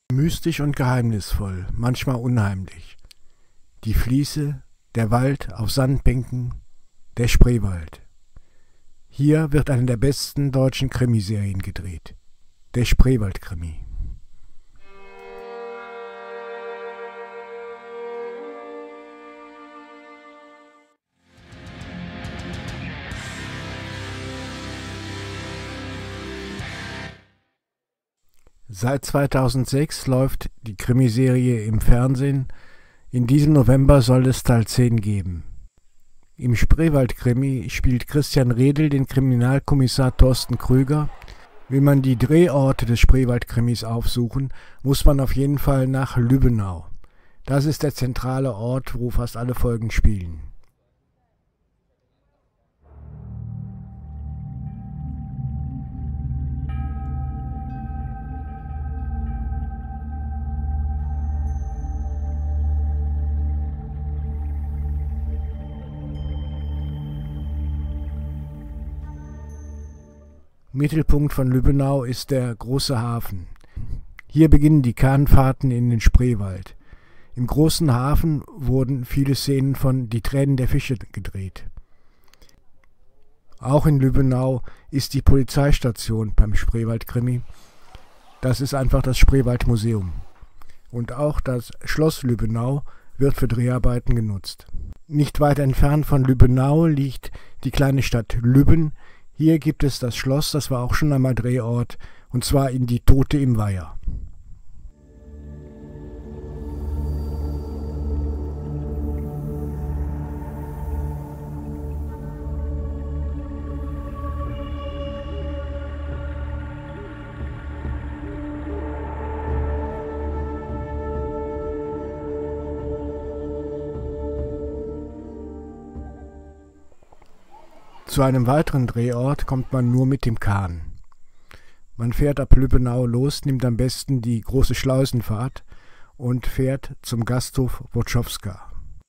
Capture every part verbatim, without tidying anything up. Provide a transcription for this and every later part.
Mystisch und geheimnisvoll, manchmal unheimlich. Die Fließe, der Wald auf Sandbänken, der Spreewald. Hier wird eine der besten deutschen Krimiserien gedreht. Der Spreewald-Krimi. Seit zweitausendsechs läuft die Krimiserie im Fernsehen. In diesem November soll es Teil zehn geben. Im Spreewald-Krimi spielt Christian Redl den Kriminalkommissar Thorsten Krüger. Will man die Drehorte des Spreewald-Krimis aufsuchen, muss man auf jeden Fall nach Lübbenau. Das ist der zentrale Ort, wo fast alle Folgen spielen. Mittelpunkt von Lübbenau ist der große Hafen. Hier beginnen die Kahnfahrten in den Spreewald. Im großen Hafen wurden viele Szenen von Die Tränen der Fische gedreht. Auch in Lübbenau ist die Polizeistation beim Spreewald-Krimi. Das ist einfach das Spreewald-Museum. Und auch das Schloss Lübbenau wird für Dreharbeiten genutzt. Nicht weit entfernt von Lübbenau liegt die kleine Stadt Lübben. Hier gibt es das Schloss, das war auch schon einmal Drehort, und zwar in Die Tote im Weiher. Zu einem weiteren Drehort kommt man nur mit dem Kahn. Man fährt ab Lübbenau los, nimmt am besten die große Schleusenfahrt und fährt zum Gasthof Wotschowska.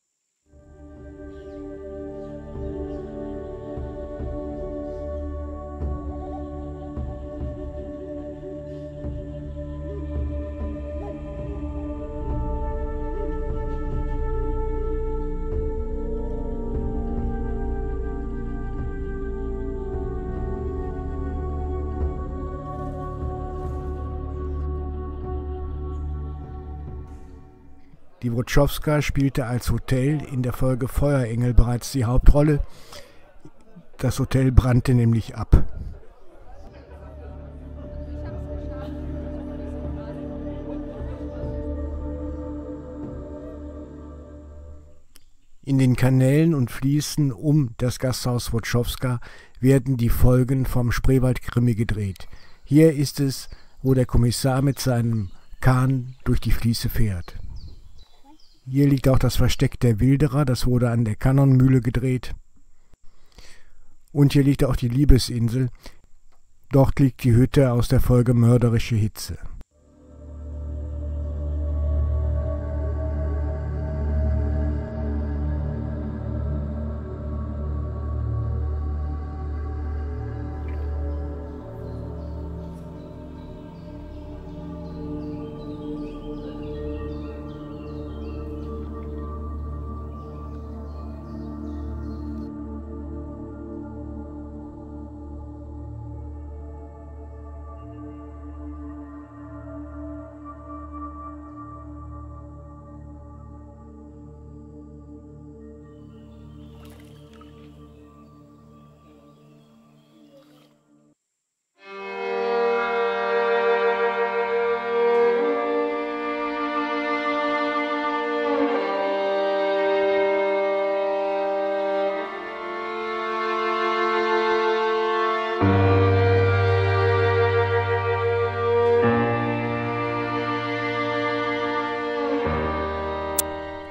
Die Wotschowska spielte als Hotel in der Folge Feuerengel bereits die Hauptrolle. Das Hotel brannte nämlich ab. In den Kanälen und Fließen um das Gasthaus Wotschowska werden die Folgen vom Spreewald-Krimi gedreht. Hier ist es, wo der Kommissar mit seinem Kahn durch die Fließe fährt. Hier liegt auch das Versteck der Wilderer, das wurde an der Kannonmühle gedreht. Und hier liegt auch die Liebesinsel. Dort liegt die Hütte aus der Folge Mörderische Hitze.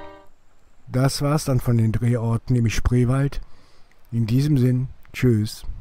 Das war's dann von den Drehorten im Spreewald. In diesem Sinn, tschüss.